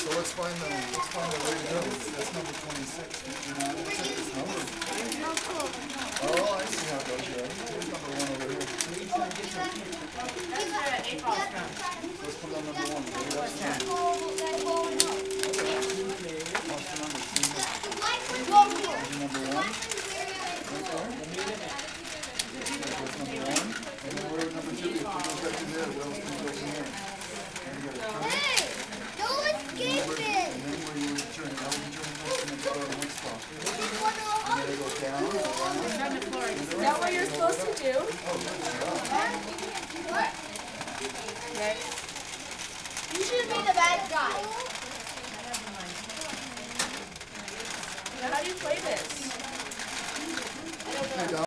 So let's find the way to go. That's number 26. What's this number? Oh, I see how it goes. Yeah. Here's number 1 over here. That's where that 8 ball's from. Let's put on number 1. What's that? Number 1. Right there. That's number 1. And then we're at number 2. If it goes back to there, what else can go from there? And you got a turn. No escaping! And then where you turn, now you turn next to the next door, next spot. And then it goes down, down. Is that what you're supposed to do? Oh, good job. Okay. You should be the bad guy. How do you play this? I don't know.